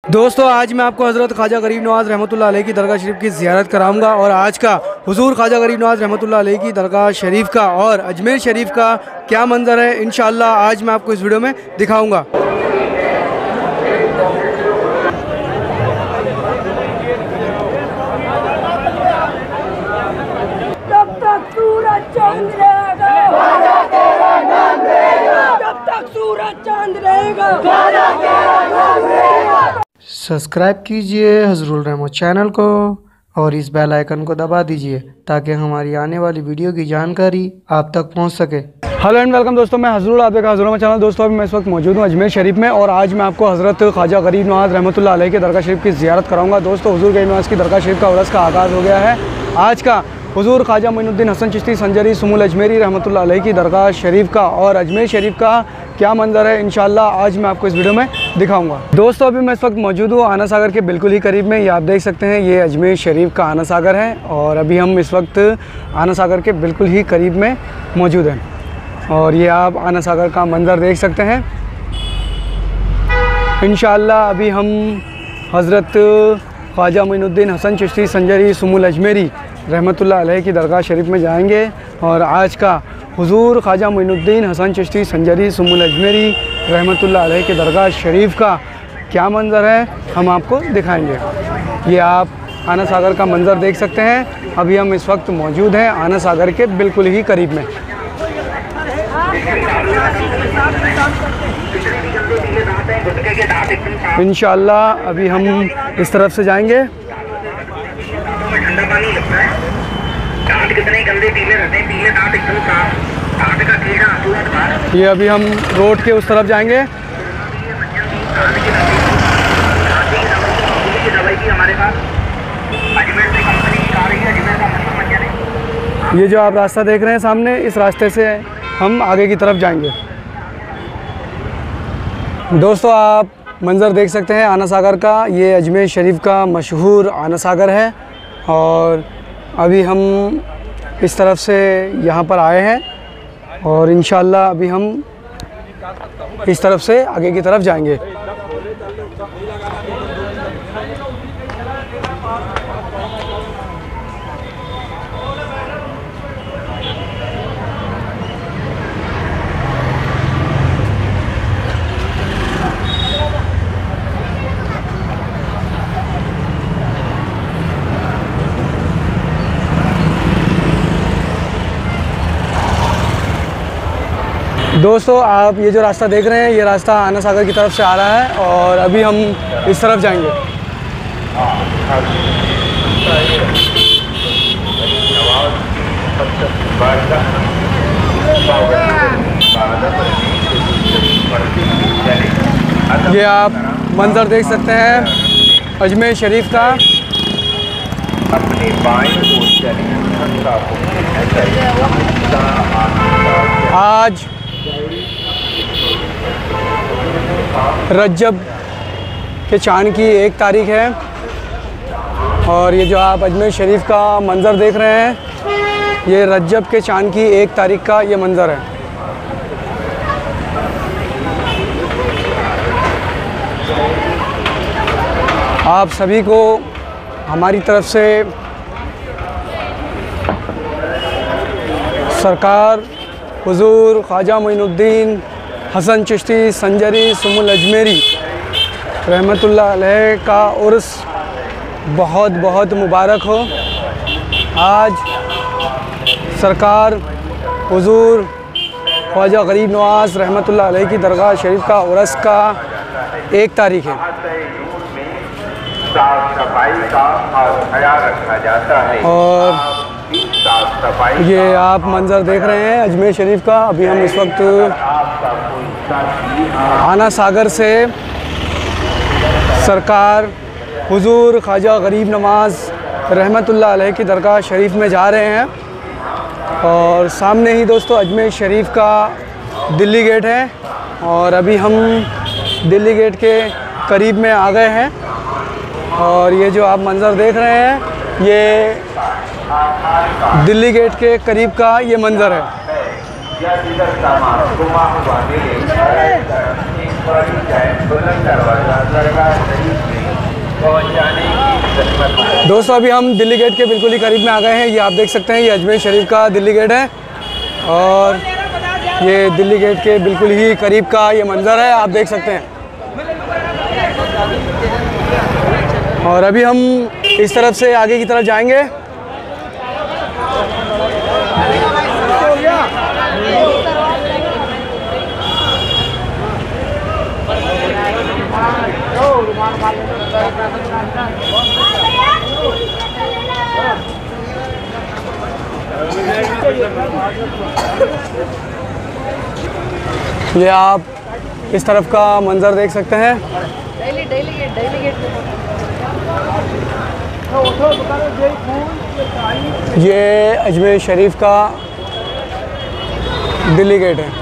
दोस्तों आज मैं आपको हज़रत ख्वाजा गरीब नवाज़ रहमतुल्लाह अलैह की दरगाह शरीफ की ज़ियारत कराऊंगा और आज का हुजूर ख्वाजा गरीब नवाज़ रहमतुल्लाह अलैह की दरगाह शरीफ का और अजमेर शरीफ का क्या मंज़र है इंशाअल्लाह आज मैं आपको इस वीडियो में दिखाऊंगा। जब तक सूरज चांद रहेगा जब तक सूरज चांद रहेगा। सब्सक्राइब कीजिए हज़रुल रहमत चैनल को और इस बेल आइकन को दबा दीजिए ताकि हमारी आने वाली वीडियो की जानकारी आप तक पहुंच सके। हेलो एंड वेलकम दोस्तों, मैं हज़रुल आप देखा हज़रुल रहमत चैनल। दोस्तों अभी मैं इस वक्त मौजूद हूँ अजमेर शरीफ में और आज मैं आपको हज़रत ख्वाजा गरीब नवाज़ रहमतुल्लाह अलैह के दरगाह शरीफ की ज़ियारत कराऊंगा। दोस्तों हुजूर गरीब नवाज़ की दरगाह शरीफ का उर्स का आगाज़ हो गया है। आज का हुजूर ख्वाजा मोइनुद्दीन हसन चिश्ती संजरी सुमुल अजमेरी रहमतुल्लाह अलैह की दरगाह शरीफ का और अजमेर शरीफ का क्या मंज़र है इंशाअल्लाह आज मैं आपको इस वीडियो में दिखाऊंगा। दोस्तों अभी मैं इस वक्त मौजूद हूँ आना सागर के बिल्कुल ही करीब में। ये आप देख सकते हैं ये अजमेर शरीफ का आना सागर है और अभी हम इस वक्त आना सागर के बिल्कुल ही करीब में मौजूद हैं और ये आप आना सागर का मंज़र देख सकते हैं। इंशाअल्लाह अभी हम हज़रत ख्वाजा मोइनुद्दीन हसन चिश्ती संजरी सुमुल अजमेरी रहमतुल्लाह अलैह की दरगाह शरीफ में जाएंगे और आज का हुजूर ख्वाजा मोइनुद्दीन हसन चिश्ती संजरी सुमुल अजमेरी रहमतुल्लाह अलैह की दरगाह शरीफ का क्या मंज़र है हम आपको दिखाएंगे। ये आप आना सागर का मंज़र देख सकते हैं। अभी हम इस वक्त मौजूद हैं आना सागर के बिल्कुल ही करीब में। इंशाअल्लाह अभी हम इस तरफ से जाएंगे। ये अभी हम रोड के उस तरफ जाएंगे। ये जो आप रास्ता देख रहे हैं सामने, इस रास्ते से हम आगे की तरफ जाएंगे। दोस्तों आप मंज़र देख सकते हैं आना सागर का। ये अजमेर शरीफ का मशहूर आना सागर है और अभी हम इस तरफ से यहाँ पर आए हैं और इंशाअल्लाह अभी हम इस तरफ से आगे की तरफ जाएंगे। दोस्तों आप ये जो रास्ता देख रहे हैं ये रास्ता आना सागर की तरफ से आ रहा है और अभी हम इस तरफ जाएंगे। ये आप मंज़र देख सकते हैं अजमेर शरीफ का। आज रजब के चाँद की 1 तारीख है और ये जो आप अजमेर शरीफ का मंज़र देख रहे हैं ये रजब के चाँद की 1 तारीख का ये मंज़र है। आप सभी को हमारी तरफ से सरकार हुजूर ख्वाजा मोइनुद्दीन हसन चिश्ती संजरी सुमुल अजमेरी रहमतुल्लाह अलैह का उर्स बहुत बहुत मुबारक हो। आज सरकार हुजूर ख्वाजा गरीब नवाज़ रहमतुल्लाह अलैह की दरगाह शरीफ का उर्स का 1 तारीख है। साफ सफाई का ख्याल रखा जाता है और ये आप मंज़र देख रहे हैं अजमेर शरीफ का। अभी हम इस वक्त आना सागर से सरकार हुजूर ख्वाजा गरीब नवाज़ रहमतुल्लाह अलैह की दरगाह शरीफ में जा रहे हैं और सामने ही दोस्तों अजमेर शरीफ का दिल्ली गेट है और अभी हम दिल्ली गेट के करीब में आ गए हैं और ये जो आप मंज़र देख रहे हैं ये दिल्ली गेट के करीब का ये मंज़र है। दोस्तों अभी हम दिल्ली गेट के बिल्कुल ही करीब में आ गए हैं। ये आप देख सकते हैं, ये अजमेर शरीफ का दिल्ली गेट है और ये दिल्ली गेट के बिल्कुल ही करीब का ये मंज़र है, आप देख सकते हैं। और अभी हम इस तरफ से आगे की तरफ जाएंगे। ये आप इस तरफ का मंजर देख सकते हैं। ये अजमेर शरीफ का दिल्ली गेट है।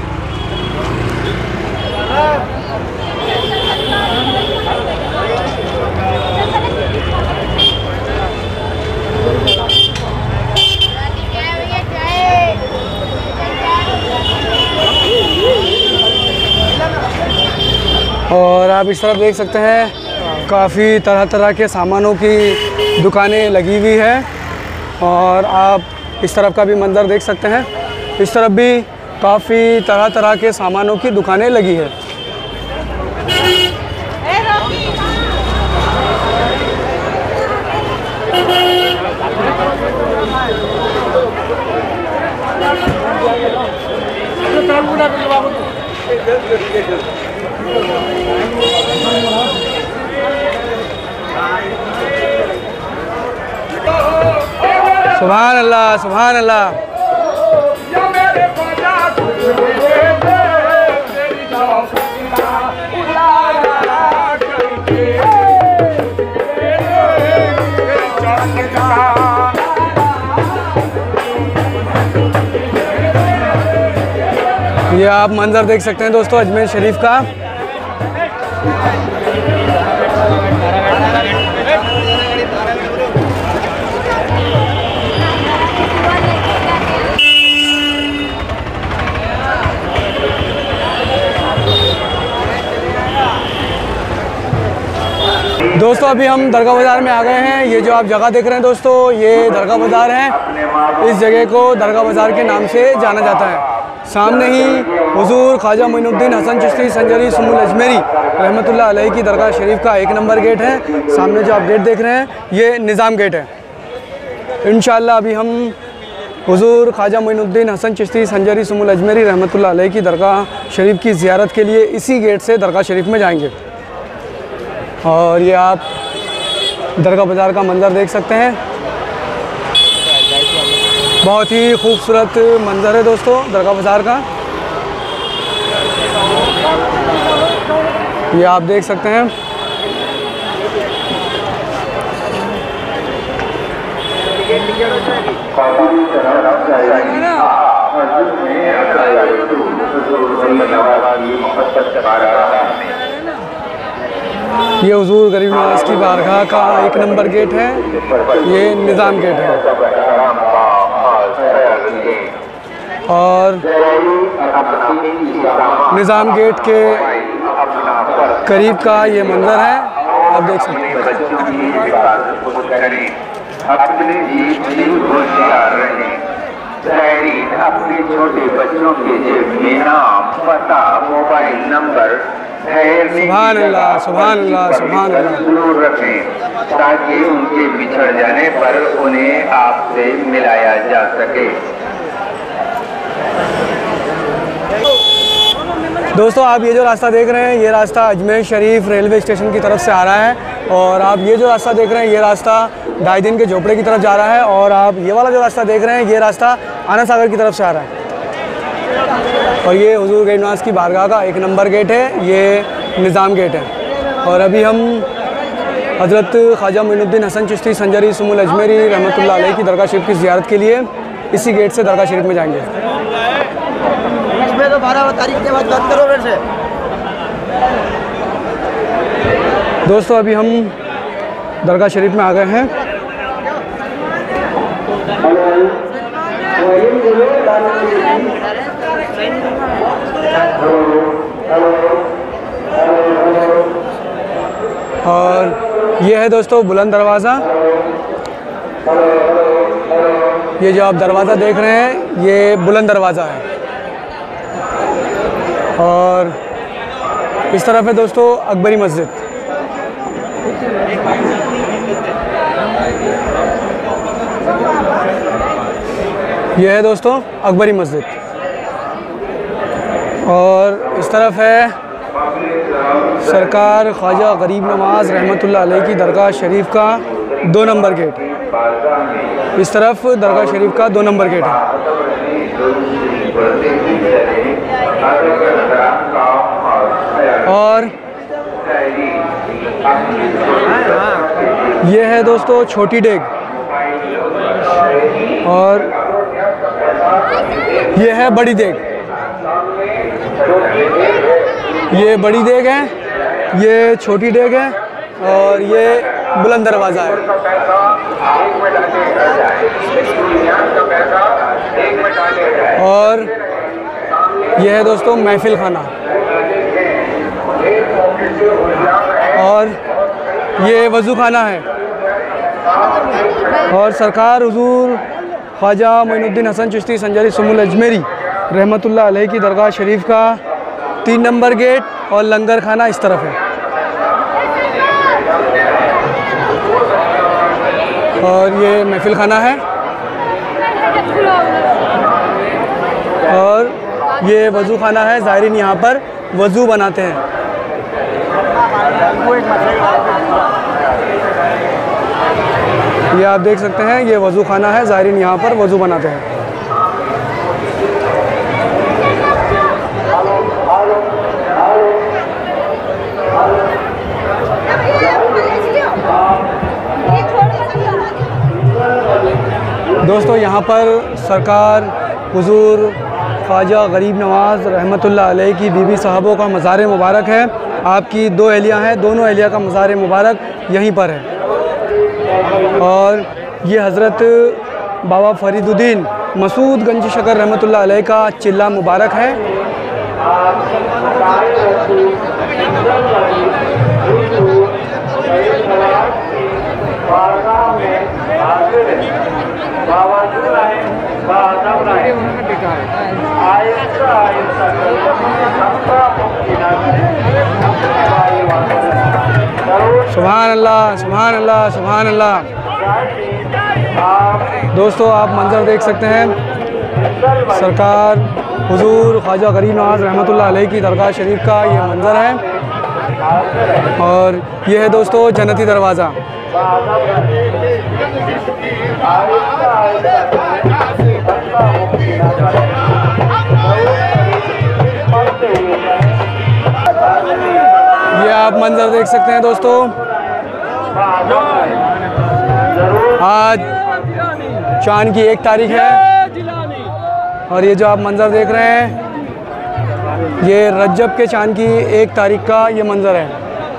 और आप इस तरफ देख सकते हैं, काफ़ी तरह तरह के सामानों की दुकानें लगी हुई है। और आप इस तरफ का भी मंजर देख सकते हैं, इस तरफ भी काफ़ी तरह तरह के सामानों की दुकानें लगी है। सुभान अल्लाह, सुभान अल्लाह। ये आप मंजर देख सकते हैं दोस्तों अजमेर शरीफ का। दोस्तों अभी हम दरगाह बाज़ार में आ गए हैं। ये जो आप जगह देख रहे हैं दोस्तों, ये दरगाह बाज़ार है। इस जगह को दरगाह बाज़ार के नाम से जाना जाता है। सामने ही हुजूर ख्वाजा मोइनुद्दीन हसन चिश्ती संजरी सुमुल अजमेरी रहमतुल्लाह अलैहि की दरगाह शरीफ का 1 नंबर गेट है। सामने जो आप गेट देख रहे हैं, ये निज़ाम गेट है। इंशाअल्लाह अभी हम हुजूर ख्वाजा मोइनुद्दीन हसन चिश्ती संजरी सुमुल अजमेरी रहमतुल्लाह अलैहि की दरगाह शरीफ की ज़ियारत के लिए इसी गेट से दरगाह शरीफ में जाएंगे। और ये आप दरगाह बाज़ार का मंज़र देख सकते हैं, बहुत ही खूबसूरत मंज़र है दोस्तों दरगाह बाज़ार का। ये आप देख सकते हैं। ये हुजूर गरीब नवाज की बारगाह का 1 नंबर गेट है। ये निज़ाम गेट है और निज़ाम गेट के करीब का ये मंजर है, आप देख सकते हैं। अपने अपने छोटे बच्चों के जेब में नाम, पता, मोबाइल नंबर सुभान अल्लाह, सुभान अल्लाह, सुभान अल्लाह। जरूर रखें ताकि उनके बिछड़ जाने पर उन्हें आपसे मिलाया जा सके। दोस्तों आप ये जो रास्ता देख रहे हैं, ये रास्ता अजमेर शरीफ रेलवे स्टेशन की तरफ से आ रहा है। और आप ये जो रास्ता देख रहे हैं, ये रास्ता डाइदिन के झोपड़े की तरफ जा रहा है। और आप ये वाला जो रास्ता देख रहे हैं, ये रास्ता आना सागर की तरफ से आ रहा है। और ये हुजूर गरीब नवाज की बारगाह का 1 नंबर गेट है, ये निज़ाम गेट है। और अभी हम हज़रत ख्वाजा मोइनुद्दीन हसन चिश्ती संजरी सुमुल अजमेरी रहमतुल्लाह अलैहि की दरगाह शरीफ की ज़ियारत के लिए इसी गेट से दरगाह शरीफ में जाएंगे। तो 12 तारीख के बाद बात करो फिर से। दोस्तों अभी हम दरगाह शरीफ में आ गए हैं। और ये है दोस्तों बुलंद दरवाज़ा। ये जो आप दरवाज़ा देख रहे हैं ये बुलंद दरवाज़ा है। और इस तरफ है दोस्तों अकबरी मस्जिद। ये है दोस्तों अकबरी मस्जिद। और इस तरफ है सरकार ख्वाजा गरीब नवाज़ रहमतुल्लाह अलैह की दरगाह शरीफ का 2 नंबर गेट। इस तरफ दरगाह शरीफ का 2 नंबर गेट है। और ये है दोस्तों छोटी डेग। और ये है बड़ी देग। ये बड़ी देग है, ये छोटी डेग है और ये बुलंद दरवाज़ा है। और यह है दोस्तों महफिल खाना। और ये वज़ू खाना है। और सरकार हुज़ूर ख्वाजा मोइनुद्दीन हसन चिश्ती संजारी सुमुल अजमेरी रहमतुल्लाह अलैह की दरगाह शरीफ का 3 नंबर गेट और लंगर खाना इस तरफ है। और ये महफिल खाना है। और ये वज़ू खाना है। ज़ायरीन यहाँ पर वज़ू बनाते हैं। ये आप देख सकते हैं ये वज़ू खाना है। ज़ायरीन यहाँ पर वज़ू बनाते हैं। दोस्तों यहाँ पर सरकार हुज़ूर ख्वाजा गरीब नवाज़ रहमतुल्लाह अलैह की बीबी साहबों का मज़ार मुबारक है। आपकी 2 अहलिया हैं, दोनों अहलिया का मज़ार मुबारक यहीं पर है। और ये हज़रत बाबा फरीदुद्दीन मसूद गंज शकर रहमतुल्लाह अलैह का चिल्ला मुबारक है। सुभान अल्लाह, सुभान अल्लाह, सुभान अल्लाह। दोस्तों आप मंज़र देख सकते हैं। सरकार हुज़ूर ख्वाजा गरीब नवाज़ रहमतुल्लाह अलैह की दरगाह शरीफ का ये मंज़र है। और ये है दोस्तों जन्नती दरवाज़ा। ये आप मंज़र देख सकते हैं दोस्तों। आज चाँद की 1 तारीख है। और ये जो आप मंज़र देख रहे हैं ये रजब के चाँद की 1 तारीख का ये मंज़र है।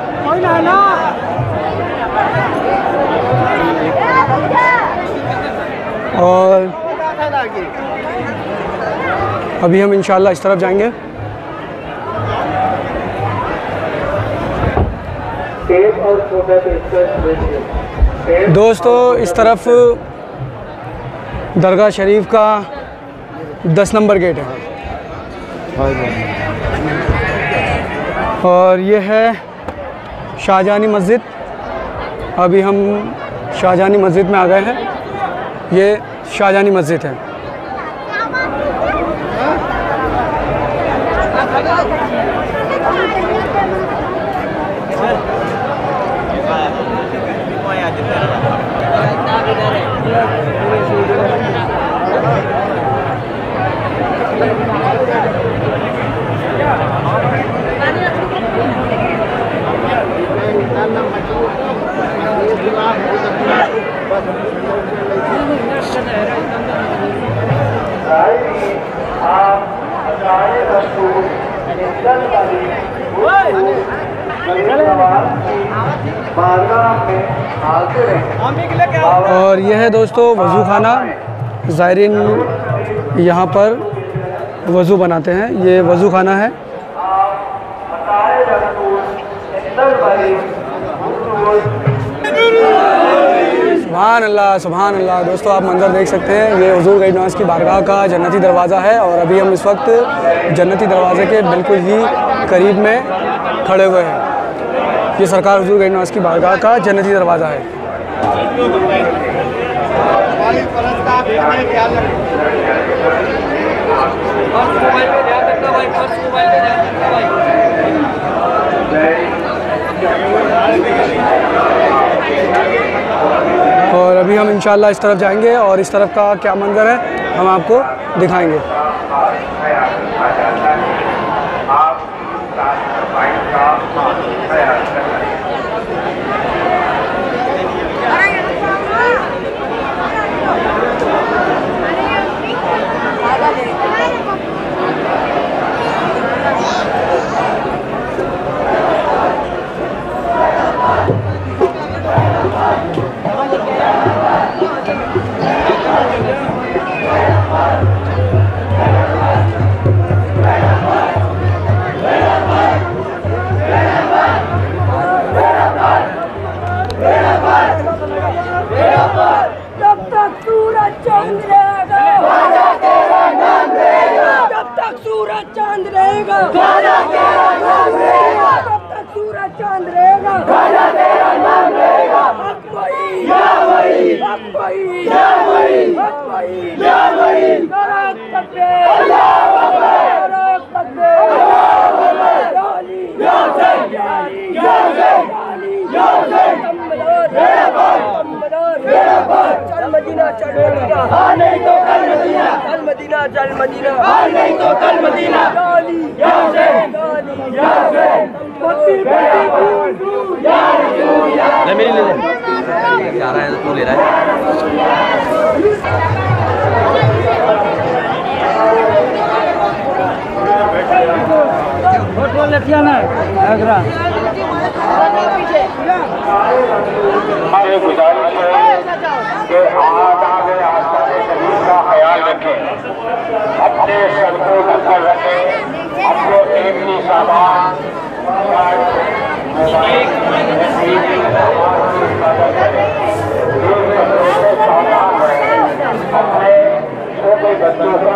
और अभी हम इंशाअल्लाह इस तरफ जाएंगे। दोस्तों इस तरफ दरगाह शरीफ का 10 नंबर गेट है। और ये है शाहजहानी मस्जिद। अभी हम शाहजहानी मस्जिद में आ गए हैं। ये शाहजहानी मस्जिद है। और यह है दोस्तों वज़ू खाना। ज़ायरीन यहाँ पर वज़ू बनाते हैं। ये वज़ू खाना है। सुभान अल्लाह। दोस्तों आप मंज़र देख सकते हैं, ये हुज़ूर गरीब नवाज़ की बारगाह का जन्नती दरवाज़ा है और अभी हम इस वक्त जन्नती दरवाज़े के बिल्कुल ही करीब में खड़े हुए हैं। ये सरकार हुज़ूर गरीब नवाज़ की बारगाह का जन्नती दरवाज़ा है। और अभी हम इंशाल्लाह इस तरफ जाएंगे और इस तरफ का क्या मंजर है हम आपको दिखाएंगे। जब तक सूरज चांद रहेगा, जब तक सूरज चांद रहेगा, तब तक सूरज चांद रहेगा। हक वही, हक वही, हक वही, नाराज तकबीर, नाराज तकबीर, जाली, चल मदीना, चल मदीना, नहीं तो कल मदीना, चल मदीना, चल मदीना, नहीं तो कल मदीना, गाली, ले मेरी ले जा रहा है, तू ले रहा है। हमारी गुजारिश है कि आदाब आस्ताने शरीफ का ख्याल रखें, अपने सर को ढककर रखें, अपने कीमती सामान अपने छोटे बच्चों का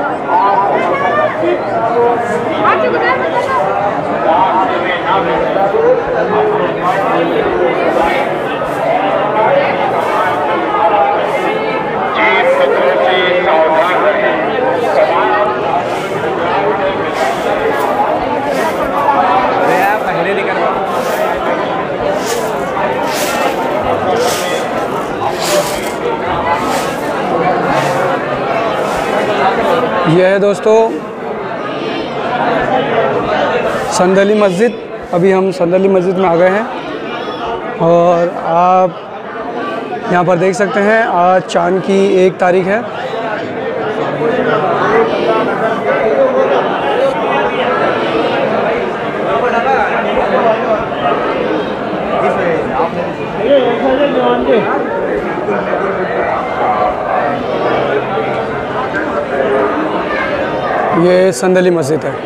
यह है दोस्तों संदली मस्जिद। अभी हम संदली मस्जिद में आ गए हैं और आप यहाँ पर देख सकते हैं आज चांद की 1 तारीख है। ये संदली मस्जिद है।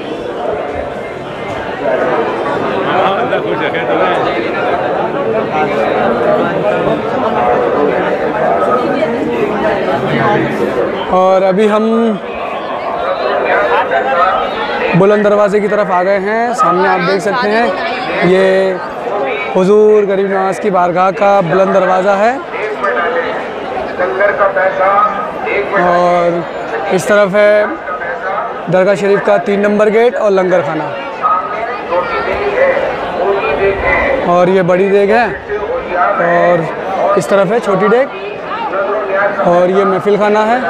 और अभी हम बुलंद दरवाज़े की तरफ आ गए हैं। सामने आप देख सकते हैं ये हुजूर गरीब नवाज़ की बारगाह का बुलंद दरवाज़ा है और इस तरफ है दरगाह शरीफ का 3 नंबर गेट और लंगर खाना। और ये बड़ी देग है और इस तरफ है छोटी देग और ये महफिल खाना है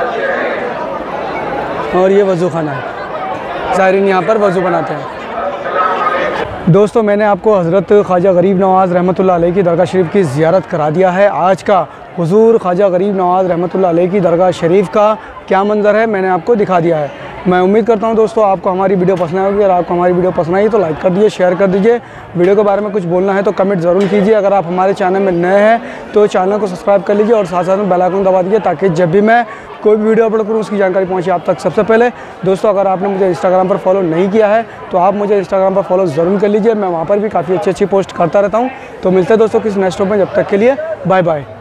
और ये वज़ू खाना है। ज़ायरीन यहाँ पर वज़ू बनाते हैं। दोस्तों मैंने आपको हज़रत ख्वाजा गरीब नवाज़ रहमतुल्लाह अलैह की दरगाह शरीफ की ज़ियारत करा दिया है। आज का हुज़ूर ख्वाजा गरीब नवाज़ रहमतुल्लाह अलैह की दरगाह शरीफ का क्या मंज़र है मैंने आपको दिखा दिया है। मैं उम्मीद करता हूं दोस्तों आपको हमारी वीडियो पसंद आएगी। अगर आपको हमारी वीडियो पसंद आई तो लाइक कर दीजिए, शेयर कर दीजिए। वीडियो के बारे में कुछ बोलना है तो कमेंट ज़रूर कीजिए। अगर आप हमारे चैनल में नए हैं तो चैनल को सब्सक्राइब कर लीजिए और साथ साथ में बेल आइकन दबा दीजिए ताकि जब भी मैं कोई भी वीडियो अपलोड करूँ उसकी जानकारी पहुँचे आप तक सबसे पहले। दोस्तों अगर आपने मुझे इंस्टाग्राम पर फॉलो नहीं किया है तो आप मुझे इंस्टाग्राम पर फॉलो ज़रूर कर लीजिए। मैं वहाँ पर भी काफ़ी अच्छी पोस्ट करता रहता हूँ। तो मिलते हैं दोस्तों किसी नेक्स्ट वीडियो में, जब तक के लिए बाय बाय।